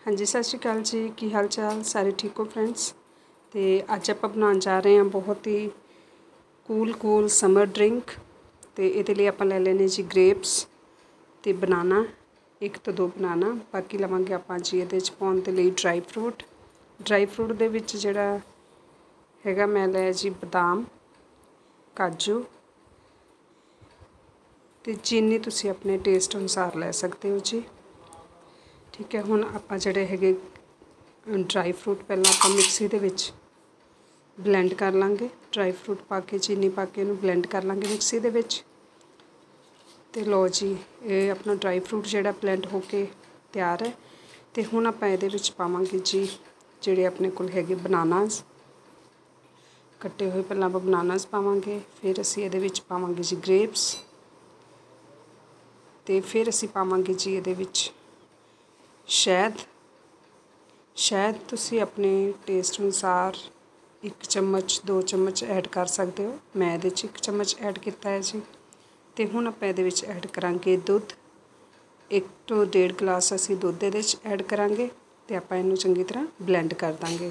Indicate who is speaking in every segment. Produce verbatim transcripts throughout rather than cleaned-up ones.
Speaker 1: हाँ जी, सत श्री अकाल जी। की हाल चाल? सारे ठीक हो फ्रेंड्स? तो अज आप बनाने जा रहे हैं बहुत ही कूल कूल समर ड्रिंक। तो ये लिए आप ले लेने जी ग्रेप्स तो बनाना, एक तो दो बनाना, बाकी लवेंगे आप जी ये पाने के लिए ड्राई फ्रूट। ड्राई फ्रूट के विच जिहड़ा हैगा मैं लिया जी बदाम, काजू तो चीनी तुसी अपने टेस्ट अनुसार ले सकते हो जी। ठीक है, हुण आपां जिहड़े हैगे ड्राई फ्रूट पहला आप मिक्सी दे विच ब्लेंड कर लांगे। ड्राई फ्रूट पा के चीनी पा के इहनूं ब्लेंड कर लांगे मिक्सी दे विच। ते लो जी, ये अपना ड्राई फ्रूट जिहड़ा ब्लेंड होके तैयार है। तो हुण आपां इहदे विच पावांगे जी जिहड़े अपने कोल हैगे बनानास, कट्टे हुए पहलां आपां बनानास पावांगे। फिर असीं इहदे विच पावांगे जी ग्रेप्स, ते फिर असीं पावांगे जी इहदे विच शहद। शहद तुसी अपने टेस्ट अनुसार एक चम्मच दो चम्मच ऐड कर सकते हो। मैं इहदे च एक चम्मच ऐड किया है जी। तो हुण आपां इहदे विच ऐड करांगे दुध, एक तो डेढ़ गिलास असीं दुध इहदे च ऐड करांगे ते आपां इहनूं चंगी तरह ब्लेंड कर दांगे।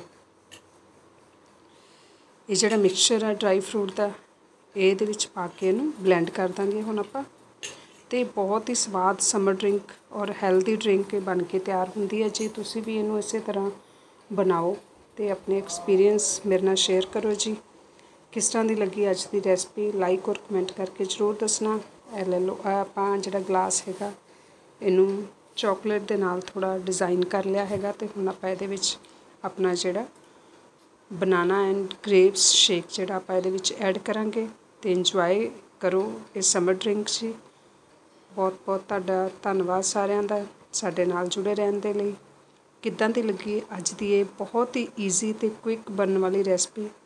Speaker 1: ये जिहड़ा मिक्सचर है ड्राई फ्रूट का ये इहदे विच पा के इहनूं ब्लेंड कर दांगे हुण आपां। तो बहुत ही स्वाद समर ड्रिंक और हैल्दी ड्रिंक बन के तैयार होंदी है जी। तुसी भी इहनूं इसे तरह बनाओ तो अपने एक्सपीरियंस मेरे नाल शेयर करो जी। किस तरह की लगी अज की रेसिपी लाइक और कमेंट करके जरूर दसना। ए ले लो आपां जिहड़ा ग्लास हैगा इहनूं चॉकलेट दे नाल थोड़ा डिज़ाइन कर लिया हैगा। तो हुण आपां इहदे विच अपना जिहड़ा बनाना एंड ग्रेप्स शेक जिहड़ा आपां इहदे विच ऐड करांगे। तो इंजॉय करो इस समर ड्रिंक जी। बहुत बहुत तुहाडा धन्नवाद सारिਆਂ ਦਾ ਸਾਡੇ ਨਾਲ जुड़े रहने ਦੇ ਲਈ। किद्दां दी लगी अज दी ये बहुत ही ईजी तो क्विक बनने वाली रेसिपी।